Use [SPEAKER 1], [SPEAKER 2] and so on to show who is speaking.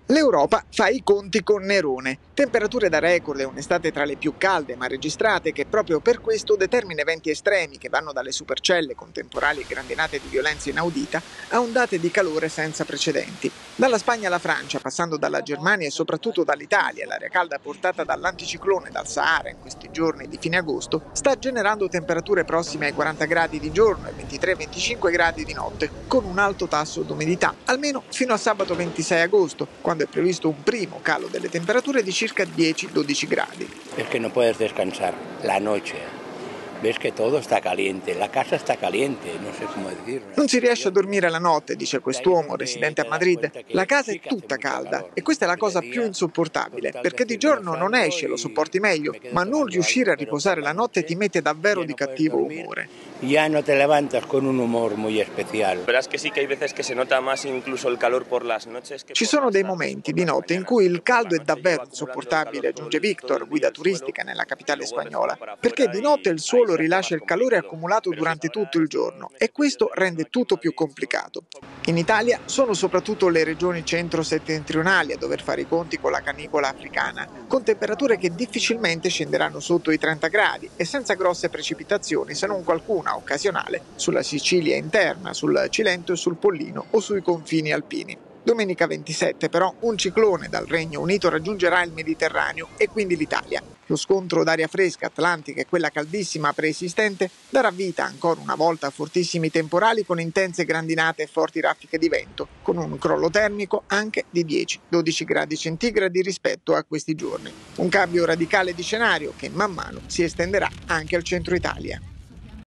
[SPEAKER 1] L'Europa fa i conti con Nerone. Temperature da record e un'estate tra le più calde mai registrate che proprio per questo determina eventi estremi che vanno dalle supercelle con temporali e grandinate di violenza inaudita a ondate di calore senza precedenti. Dalla Spagna alla Francia, passando dalla Germania e soprattutto dall'Italia, l'aria calda portata dall'anticiclone dal Sahara in questi giorni di fine agosto sta generando temperature prossime ai 40 gradi di giorno e 23-25 gradi di notte, con un alto tasso d'umidità, almeno fino a sabato 26 agosto, quando è previsto un primo calo delle temperature di circa 10-12 gradi.
[SPEAKER 2] Es que no puedes descansar la noche. Ves que todo está caliente, la casa está caliente, no sé cómo decirlo.
[SPEAKER 1] Non si riesce a dormire la notte, dice quest'uomo residente a Madrid. La casa è tutta calda e questa è la cosa più insopportabile, perché di giorno non esce, lo sopporti meglio, ma non riuscire a riposare la notte ti mette davvero di cattivo umore.
[SPEAKER 2] Ya no te levantas con un humor muy especial.
[SPEAKER 3] Verás que sí que hay veces que se nota más incluso el calor por las noches.
[SPEAKER 1] Ci sono dei momenti di notte in cui il caldo è davvero insopportabile, aggiunge Victor, guida turistica nella capitale spagnola, perché di notte il suolo rilascia il calore accumulato durante tutto il giorno e questo rende tutto più complicato. In Italia sono soprattutto le regioni centro-settentrionali a dover fare i conti con la canicola africana, con temperature che difficilmente scenderanno sotto i 30 gradi e senza grosse precipitazioni, se non qualcuna occasionale sulla Sicilia interna, sul Cilento e sul Pollino o sui confini alpini. Domenica 27 però un ciclone dal Regno Unito raggiungerà il Mediterraneo e quindi l'Italia. Lo scontro d'aria fresca atlantica e quella caldissima preesistente darà vita ancora una volta a fortissimi temporali con intense grandinate e forti raffiche di vento, con un crollo termico anche di 10-12 gradi centigradi rispetto a questi giorni. Un cambio radicale di scenario che man mano si estenderà anche al centro Italia.